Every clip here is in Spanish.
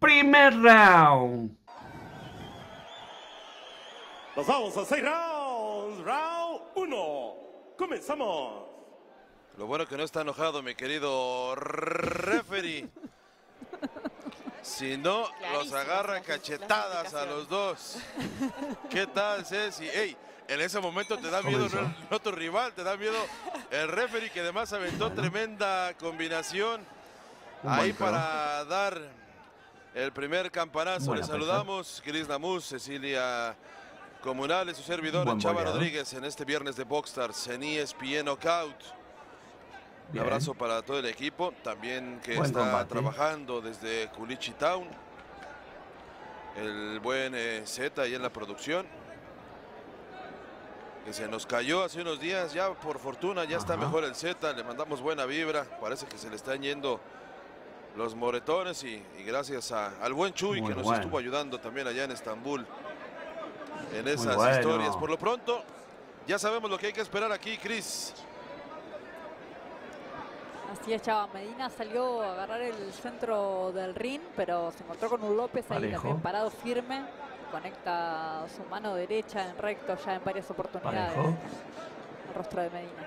Primer round. Nos vamos a 6 rounds. Round 1. Comenzamos. Lo bueno que no está enojado mi querido referee. Si no, los agarra cachetadas a los dos. ¿Qué tal, Ceci? Ey, en ese momento te da miedo no tu rival, te da miedo el referee, que además aventó tremenda combinación ahí para dar el primer campanazo. Le saludamos, Cris Namus, Cecilia Comunales, su servidor Chava Rodríguez, en este viernes de Boxstars en ESPN Knockout. Un abrazo para todo el equipo, también que está trabajando desde Culichi Town. El buen Z ahí en la producción, que se nos cayó hace unos días, ya por fortuna ya está mejor el Z, le mandamos buena vibra, parece que se le están yendo los moretones y gracias al buen Chuy que nos estuvo ayudando también allá en Estambul en esas historias. Por lo pronto, ya sabemos lo que hay que esperar aquí, Cris. Así es, Chava. Medina salió a agarrar el centro del ring, pero se encontró con un López ahí también parado firme. Conecta su mano derecha en recto ya en varias oportunidades al rostro de Medina.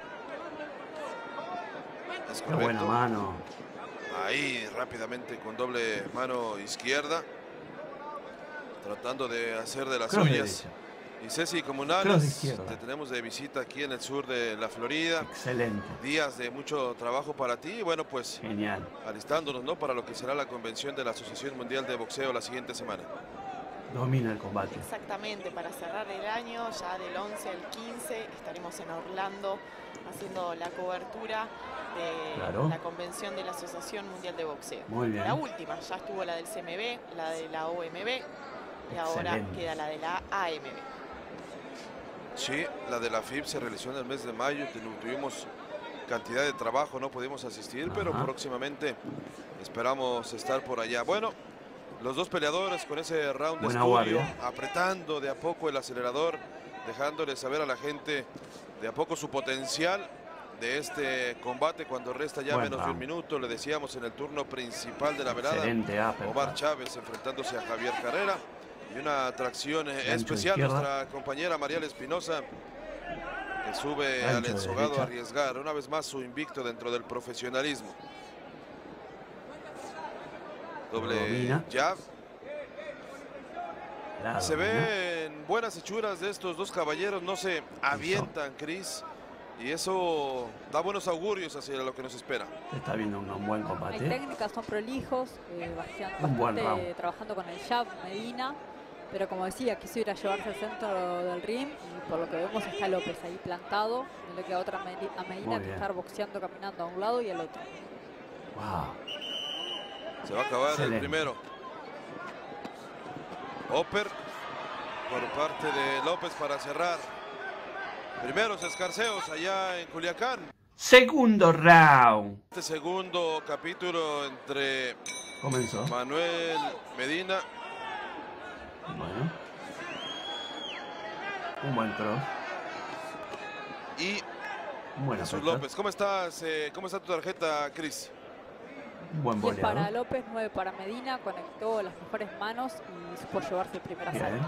Qué buena mano. Ahí rápidamente con doble mano izquierda, tratando de hacer de las suyas. Y Ceci Comunales, te tenemos de visita aquí en el sur de la Florida. Excelente. Días de mucho trabajo para ti. Y bueno, pues genial, alistándonos, ¿no?, para lo que será la convención de la Asociación Mundial de Boxeo la siguiente semana. Domina el combate. Exactamente, para cerrar el año, ya del 11 al 15, estaremos en Orlando haciendo la cobertura de la convención de la Asociación Mundial de Boxeo. Muy bien. La última, ya estuvo la del CMB, la de la OMB y ahora queda la de la AMB. Sí, la de la FIB se realizó en el mes de mayo, tuvimos cantidad de trabajo, no pudimos asistir, pero próximamente esperamos estar por allá. Bueno, los dos peleadores con ese round de estudio, apretando de a poco el acelerador, dejándole saber a la gente de a poco su potencial de este combate cuando resta ya menos de un minuto. Le decíamos en el turno principal de la velada, Omar Chávez enfrentándose a Javier Carrera. Y una atracción especial, nuestra compañera Mariela Espinosa, que sube al ensogado a arriesgar una vez más su invicto dentro del profesionalismo. Doble jab. Se ven buenas hechuras de estos dos caballeros, no se avientan, Cris. Y eso da buenos augurios hacia lo que nos espera. Está viendo un buen combate. Hay técnicas, son prolijos, bastante trabajando con el jab Medina. Pero como decía, quiso ir a llevarse al centro del ring y por lo que vemos está López ahí plantado. No le queda otra a Medina que estar boxeando, caminando a un lado y al otro. Se va a acabar el primero. Upper por parte de López para cerrar. Primeros escarceos allá en Culiacán. Segundo round. Este segundo capítulo entre Manuel Medina. Bueno. Un buen cross. Y Jesús López. ¿Cómo estás? ¿Cómo está tu tarjeta, Cris? Un buen 10 para López, 9 para Medina. Conectó las mejores manos y supo llevarse el primer asalto.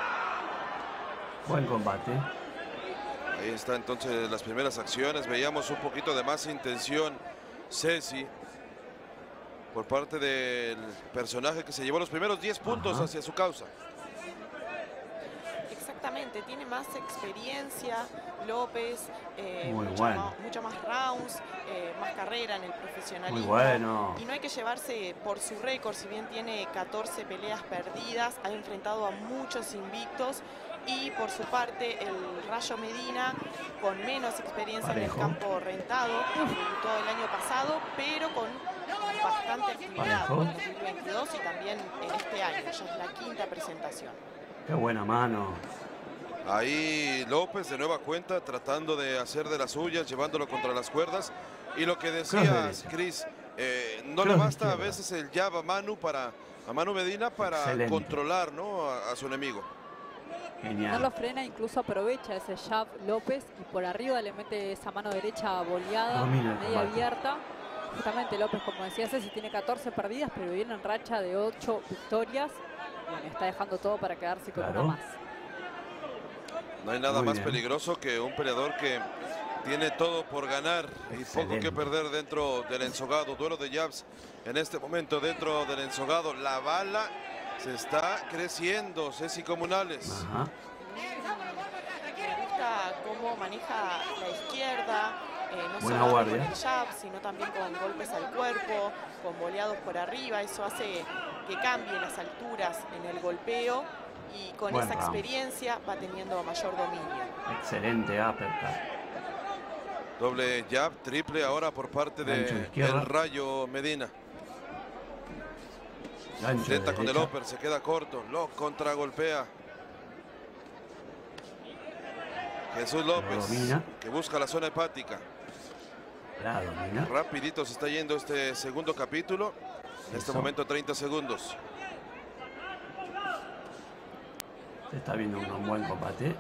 Buen combate. Ahí está entonces las primeras acciones. Veíamos un poquito de más intención, Ceci, por parte del personaje que se llevó los primeros 10 puntos hacia su causa. Exactamente, tiene más experiencia López, mucho más rounds, más carrera en el profesionalismo. Muy bueno. Y no hay que llevarse por su récord, si bien tiene 14 peleas perdidas, ha enfrentado a muchos invictos. Y por su parte el Rayo Medina, con menos experiencia en el campo rentado, debutó el año pasado, pero con bastante actividad en 2022 y también en este año. Ya es la quinta presentación. Qué buena mano. Ahí López de nueva cuenta tratando de hacer de las suyas, llevándolo contra las cuerdas. Y lo que decías, Cris, no le basta a veces el jab a Manu Medina para controlar, ¿no?, a su enemigo. No lo frena, incluso aprovecha ese jab López y por arriba le mete esa mano derecha boleada, media abierta. Justamente López, como decía Ceci, tiene 14 perdidas, pero viene en racha de 8 victorias. Bueno, está dejando todo para quedarse con una más. No hay nada más peligroso que un peleador que tiene todo por ganar y poco que perder dentro del ensogado. Duelo de jabs en este momento dentro del ensogado. La bala se está creciendo, Ceci Comunales. Me gusta cómo maneja la izquierda, no solo con el jab, sino también con golpes al cuerpo, con boleados por arriba. Eso hace que cambie las alturas en el golpeo y con esa experiencia va teniendo mayor dominio. Excelente uppercut. Doble jab, triple ahora por parte de el Rayo Medina. Intenta con el upper, se queda corto, lo contragolpea. Jesús López, que busca la zona hepática. Rapidito se está yendo este segundo capítulo. En este momento 30 segundos. Se está viendo un buen combate.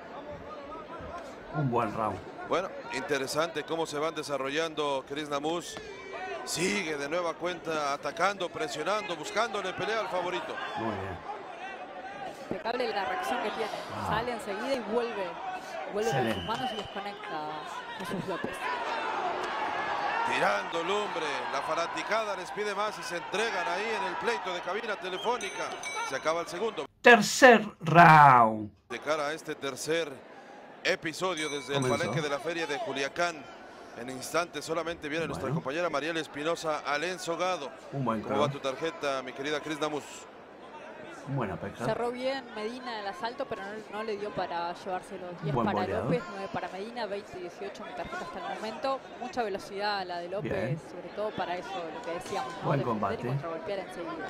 Un buen round. Bueno, interesante cómo se van desarrollando. Krishnamurti sigue de nueva cuenta atacando, presionando, buscándole pelea al favorito. Muy bien. Impecable la reacción que tiene. Sale enseguida y vuelve con sus manos y les conecta Jesús López. Tirando lumbre, la fanaticada les pide más y se entregan ahí en el pleito de cabina telefónica. Se acaba el segundo. Tercer round. De cara a este tercer episodio desde el palenque de la feria de Culiacán. En instantes solamente viene nuestra compañera Mariela Espinosa al ensogado. ¿Cómo va tu tarjeta, mi querida Krishnamurti? Buena pesca. Cerró bien Medina el asalto, pero no le dio para llevarse los 10 para López, 9 para Medina, 20 y 18 mi tarjeta hasta el momento. Mucha velocidad la de López, sobre todo para eso, lo que decíamos, ¿no? Buen combate. Y contragolpear enseguida.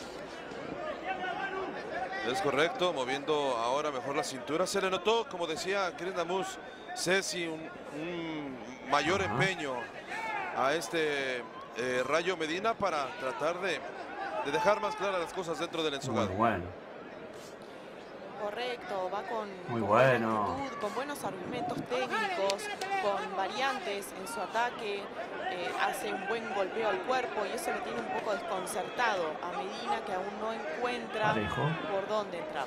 Es correcto, moviendo ahora mejor la cintura. Se le notó, como decía Krishnamurti, Ceci, un mayor empeño a este Rayo Medina para tratar de dejar más claras las cosas dentro del ensogado. Muy bueno. Correcto, va con actitud, con buenos argumentos técnicos, con variantes en su ataque, hace un buen golpeo al cuerpo y eso le tiene un poco desconcertado a Medina, que aún no encuentra por dónde entrar.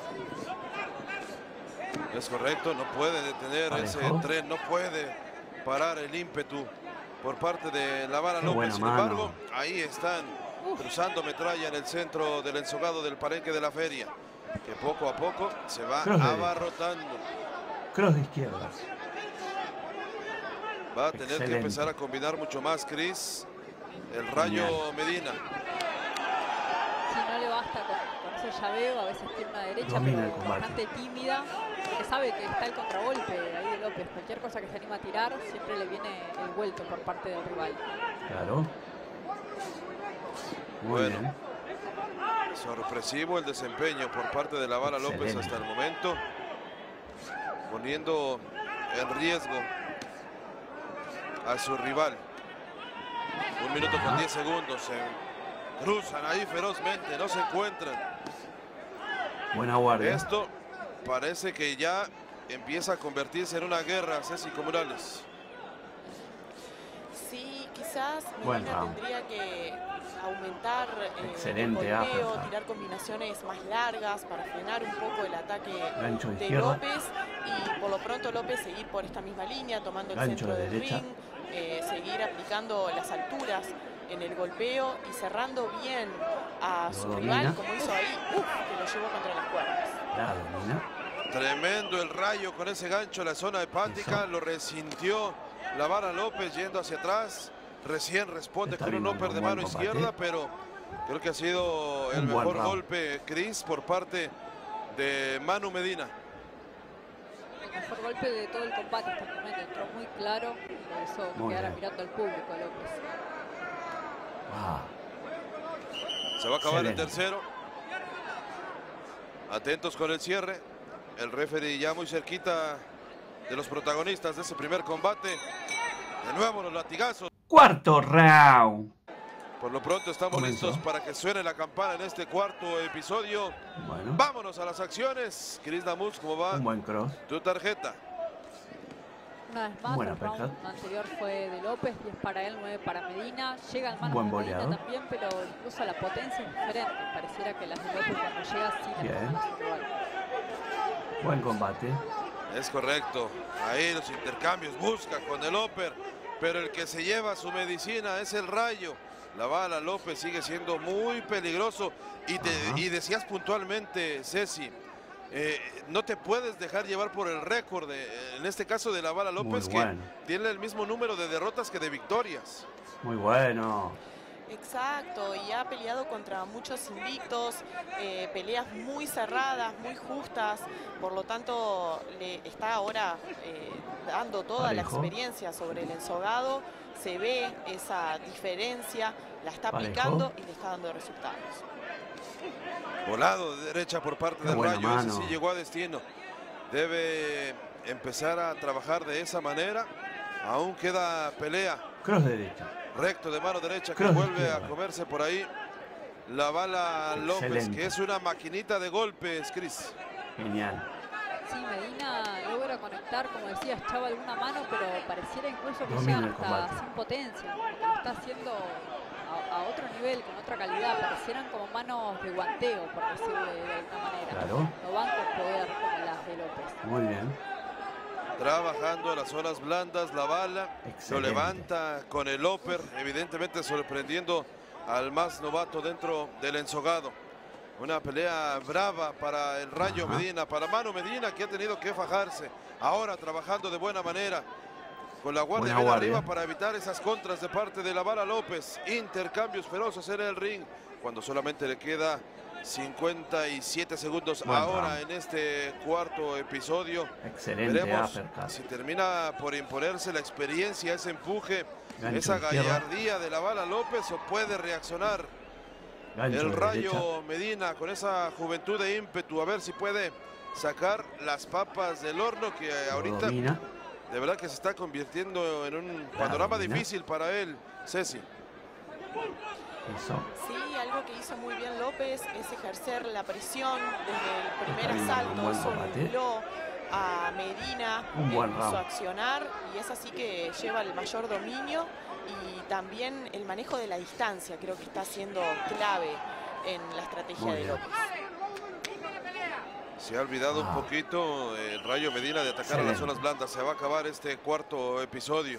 Es correcto, no puede detener ese tren, no puede parar el ímpetu por parte de la Bala López. Sin embargo, ahí están cruzando metralla en el centro del ensogado del palenque de la feria, que poco a poco se va abarrotando. Cross de izquierdas. Va a tener que empezar a combinar mucho más, Cris, el Rayo Medina. Si no le basta con ese llaveo, a veces tiene una derecha, pero bastante tímida, porque sabe que está el contragolpe ahí de López. Cualquier cosa que se anima a tirar, siempre le viene el vuelto por parte del rival. Claro. Muy bien. Sorpresivo el desempeño por parte de la Bala López hasta el momento, poniendo en riesgo a su rival. 1 minuto con 10 segundos. Se cruzan ahí ferozmente, no se encuentran. Buena guardia. Esto parece que ya empieza a convertirse en una guerra, Ceci Comunales. Sí, quizás Medina tendría que aumentar el golpeo, tirar combinaciones más largas para frenar un poco el ataque de López y por lo pronto López seguir por esta misma línea, tomando el centro del ring, seguir aplicando las alturas en el golpeo y cerrando bien a su rival, como hizo ahí, que lo llevó contra las cuerdas. La domina. Tremendo el Rayo con ese gancho en la zona hepática, lo resintió la Bala López yendo hacia atrás. Recién responde con un upper de mano izquierda, pero creo que ha sido el mejor golpe, Cris, por parte de Manu Medina. El mejor golpe de todo el combate hasta el momento, entró muy claro, por eso quedara mirando al público López. Se va a acabar el tercero. Atentos con el cierre. El referee ya muy cerquita de los protagonistas de ese primer combate. De nuevo los latigazos. Cuarto round. Por lo pronto estamos listos para que suene la campana en este cuarto episodio. Vámonos a las acciones. Krishnamurti, ¿cómo va? Un buen cross. Tu tarjeta. Una vez más, el round anterior fue de López, 10 para él, 9 para Medina. Llega al mano de Medina también, pero incluso la potencia es diferente. Pareciera que las de López cuando llega sí las manos igual. Buen combate. Es correcto. Ahí los intercambios busca con el upper, pero el que se lleva su medicina es el Rayo. La bala López sigue siendo muy peligroso. Y decías puntualmente, Ceci, no te puedes dejar llevar por el récord, en este caso de la bala López, que tiene el mismo número de derrotas que de victorias. Muy bueno. Exacto, y ha peleado contra muchos invictos, peleas muy cerradas, muy justas, por lo tanto le está ahora dando toda la experiencia sobre el ensogado, se ve esa diferencia, la está aplicando y le está dando resultados. Volado de derecha por parte del Rayo, ese sí llegó a destino. Debe empezar a trabajar de esa manera, aún queda pelea. Cross derecha. Recto de mano derecha que vuelve a comerse por ahí la bala López, que es una maquinita de golpes, Cris. Genial. Sí, Medina logra conectar, como decías, Chava alguna mano, pero pareciera incluso que llega hasta sin potencia, porque lo está haciendo a otro nivel, con otra calidad. Parecieran como manos de guanteo, por decirlo de alguna manera. Claro. No van con poder como las de López. Muy bien. Trabajando las zonas blandas, la bala. Excelente. Lo levanta con el upper, evidentemente sorprendiendo al más novato dentro del ensogado. Una pelea brava para el Rayo Medina, para Mano Medina, que ha tenido que fajarse. Ahora trabajando de buena manera, con la guardia bien arriba para evitar esas contras de parte de la bala López. Intercambios feroces en el ring, cuando solamente le queda 57 segundos ahora en este cuarto episodio. Excelente. Veremos si termina por imponerse la experiencia, ese empuje, esa gallardía de la bala López, o puede reaccionar el Rayo Medina con esa juventud de ímpetu, a ver si puede sacar las papas del horno, que ahorita de verdad que se está convirtiendo en un panorama difícil para él, Ceci. Sí, algo que hizo muy bien López es ejercer la presión desde el primer asalto, soltó a Medina en su accionar, y es así que lleva el mayor dominio, y también el manejo de la distancia creo que está siendo clave en la estrategia de López. Se ha olvidado un poquito el Rayo Medina de atacar a las zonas blandas. Se va a acabar este cuarto episodio.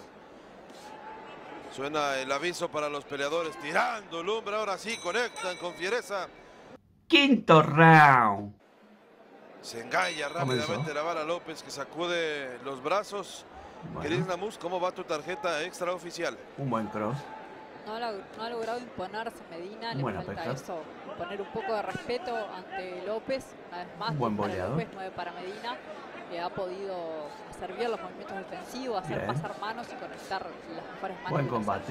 Suena el aviso para los peleadores, tirando lumbre, ahora sí conectan con fiereza. Quinto round. Se engalla rápidamente la bala López, que sacude los brazos. Cris Namus, ¿cómo va tu tarjeta extraoficial? Un buen cross. No ha logrado imponerse Medina, le falta eso, poner un poco de respeto ante López. Una vez más, buen boleado. López, 9 para Medina, que ha podido hacer bien los movimientos defensivos, hacer pasar manos y conectar las mejores manos. Buen combate.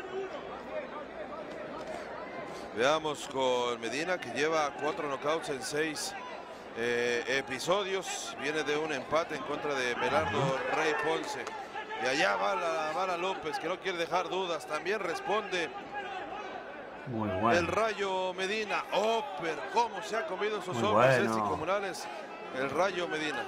Veamos con Medina, que lleva 4 knockouts en 6 episodios. Viene de un empate en contra de Belardo Rey Ponce. Y allá va la bala López, que no quiere dejar dudas. También responde muy bueno el Rayo Medina. Upper, cómo se ha comido esos hombres comunales el Rayo Medina.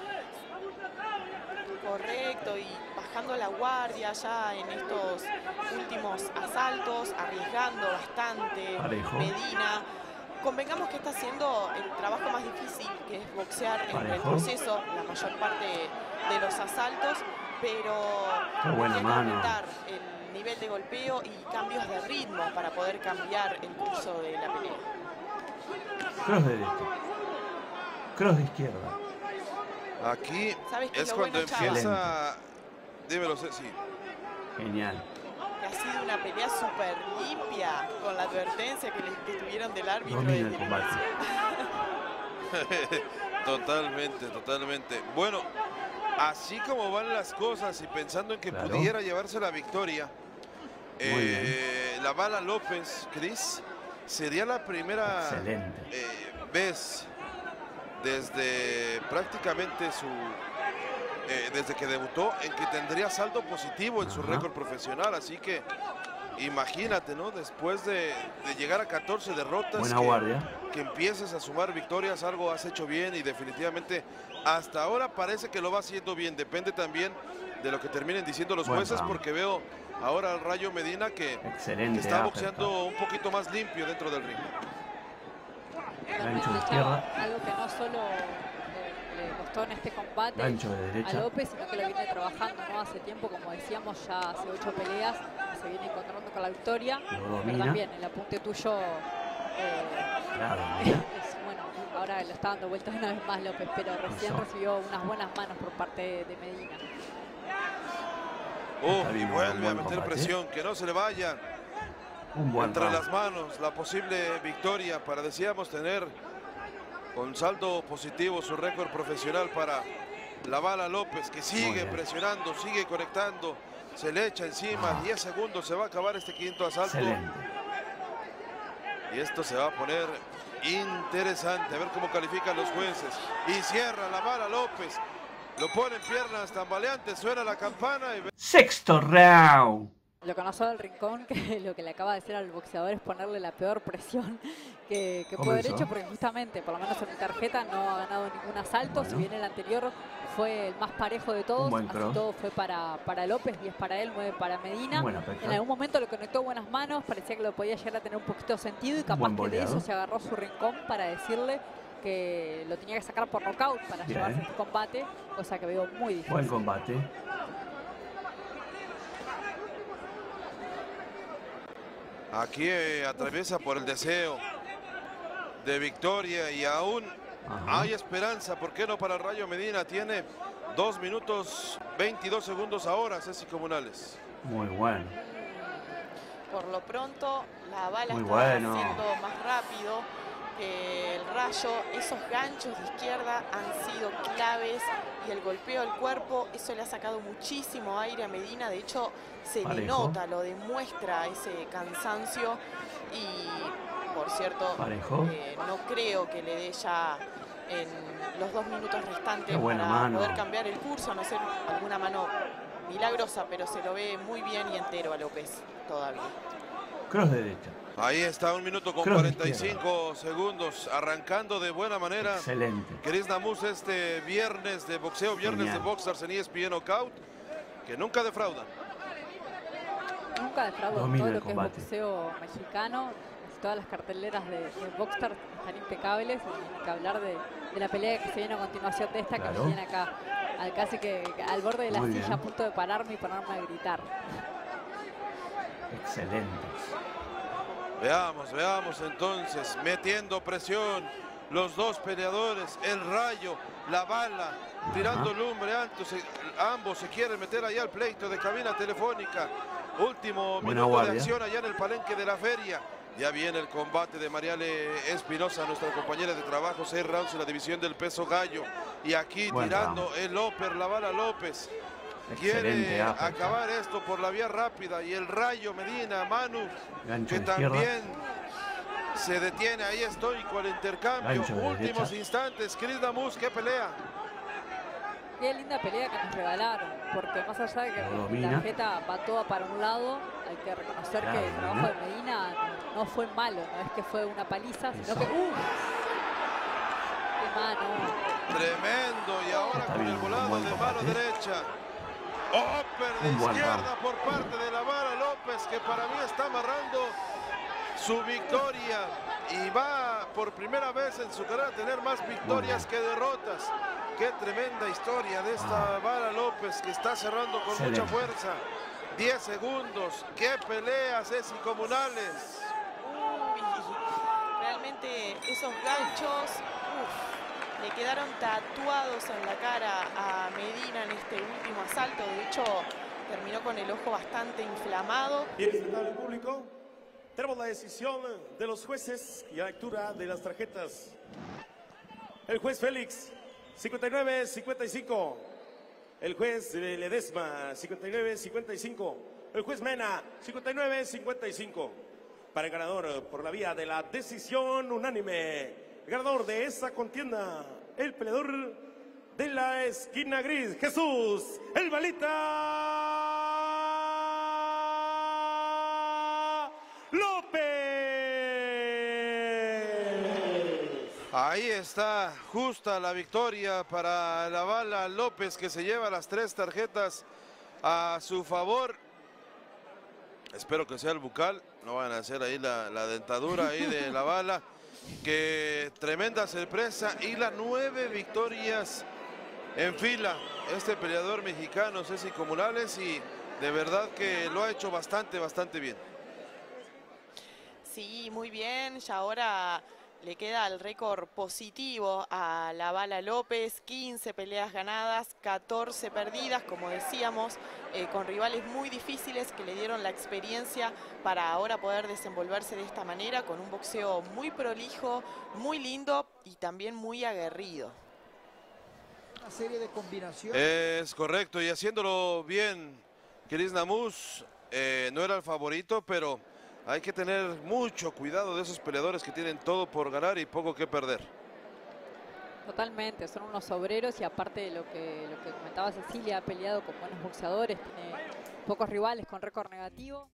Correcto, y bajando la guardia ya en estos últimos asaltos, arriesgando bastante. Medina. Convengamos que está haciendo el trabajo más difícil, que es boxear en el proceso la mayor parte de los asaltos, pero tiene que aumentar el nivel de golpeo y cambios de ritmo para poder cambiar el curso de la pelea. Cross derecha. Cross de izquierda. Aquí es cuando empieza... Dímelo, Ceci. Genial. Ha sido una pelea súper limpia, con la advertencia que tuvieron del árbitro. Totalmente, totalmente. Bueno, así como van las cosas y pensando en que pudiera llevarse la victoria, la bala López, Cris, sería la primera vez desde prácticamente desde que debutó en que tendría saldo positivo en su récord profesional. Así que imagínate, ¿no? Después de llegar a 14 derrotas, buena guardia. que empieces a sumar victorias, algo has hecho bien y definitivamente hasta ahora parece que lo va haciendo bien. Depende también de lo que terminen diciendo los jueces, porque veo ahora al Rayo Medina que está boxeando un poquito más limpio dentro del ring. Gancho de izquierda. Algo que no solo le costó en este combate a López, sino que lo viene trabajando, ¿no? Hace tiempo, como decíamos, ya hace 8 peleas, se viene encontrando con la victoria. Pero también el apunte tuyo bueno, ahora le está dando vueltas una vez más López, pero recién recibió unas buenas manos por parte de Medina. Y vuelve a meter presión, que no se le vaya entre las manos la posible victoria para, decíamos, tener con saldo positivo su récord profesional para la Bala López, que sigue presionando, sigue conectando, se le echa encima. 10 segundos, se va a acabar este quinto asalto. Excelente. Y esto se va a poner interesante, a ver cómo califican los jueces. Y cierra la Bala López, lo pone en piernas tambaleantes, suena la campana y... Sexto round. Lo conoció del rincón, que lo que le acaba de hacer al boxeador es ponerle la peor presión que puede haber hecho, porque justamente, por lo menos en mi tarjeta, no ha ganado ningún asalto. Si bien el anterior fue el más parejo de todos, así todo fue para López, 10 para él, 9 para Medina. En algún momento lo conectó buenas manos, parecía que lo podía llegar a tener un poquito de sentido, y capaz que de eso se agarró su rincón para decirle que lo tenía que sacar por nocaut para llevarse este combate, cosa que veo muy difícil. Buen combate. Aquí atraviesa por el deseo de victoria y aún hay esperanza. ¿Por qué no para el Rayo Medina? Tiene 2 minutos 22 segundos ahora, Ceci Comunales. Muy bueno. Por lo pronto, la Bala muy está haciendo más rápido que el Rayo. Esos ganchos de izquierda han sido claves, y el golpeo al cuerpo, eso le ha sacado muchísimo aire a Medina. De hecho, se le nota, lo demuestra ese cansancio. Y, por cierto, no creo que le dé ya en los 2 minutos restantes para poder cambiar el curso, a no ser alguna mano milagrosa, pero se lo ve muy bien y entero a López todavía. Cross derecha. Ahí está, 1 minuto con 45 segundos, arrancando de buena manera. Excelente. Chris Namus, este viernes de boxeo, viernes de Boxstars en ESPN Knockout, que nunca defrauda. Nunca defrauda todo lo que es boxeo mexicano. Todas las carteleras de Boxstars están impecables. Hay que hablar de la pelea que se viene a continuación de esta, que me viene acá, casi que al borde de la silla, a punto de pararme y ponerme a gritar. Excelente. Veamos entonces, metiendo presión los dos peleadores, el Rayo, la Bala, tirando lumbre. Ambos se quieren meter allá al pleito de cabina telefónica. Último minuto de acción allá en el palenque de la feria. Ya viene el combate de Mariale Espinosa, nuestra compañera de trabajo, 6 rounds en la división del peso gallo. Y aquí tirando el López, la Bala López. Quiere acabar esto por la vía rápida, y el Rayo Medina, Manu, que también se detiene ahí estoico al intercambio. Últimos instantes, Chris Namus, ¿qué pelea? Qué linda pelea que nos regalaron, porque más allá de que la tarjeta va toda para un lado, hay que reconocer que el trabajo de Medina no fue malo, no es que fue una paliza, sino que ¡qué mano! Tremendo, y ahora con el volado de mano derecha. Upper de izquierda por parte de la Bala López, que para mí está amarrando su victoria y va por primera vez en su carrera a tener más victorias que derrotas. Qué tremenda historia de esta Bala López, que está cerrando con mucha fuerza. 10 segundos. Qué pelea, Ceci Comunales. Realmente esos ganchos le quedaron tatuados en la cara a Medina en este último asalto. De hecho, terminó con el ojo bastante inflamado. Y respetable público, tenemos la decisión de los jueces y la lectura de las tarjetas. El juez Félix, 59-55. El juez Ledesma, 59-55. El juez Mena, 59-55. Para el ganador por la vía de la decisión unánime. El ganador de esa contienda, el peleador de la esquina gris, Jesús El Balita López. Ahí está, justa la victoria para la Bala López, que se lleva las 3 tarjetas a su favor. Espero que sea el bucal, no van a hacer ahí la dentadura ahí de la Bala. Que tremenda sorpresa y las 9 victorias en fila. Este peleador mexicano, Ceci Comulares, y de verdad que lo ha hecho bastante bien. Sí, muy bien. Ya ahora le queda el récord positivo a la Bala López, 15 peleas ganadas, 14 perdidas, como decíamos, con rivales muy difíciles que le dieron la experiencia para ahora poder desenvolverse de esta manera, con un boxeo muy prolijo, muy lindo y también muy aguerrido. Una serie de combinaciones. Es correcto, y haciéndolo bien, Chris Namus, no era el favorito, pero hay que tener mucho cuidado de esos peleadores que tienen todo por ganar y poco que perder. Totalmente, son unos obreros y aparte de lo que comentaba Cecilia, ha peleado con buenos boxeadores, tiene pocos rivales con récord negativo.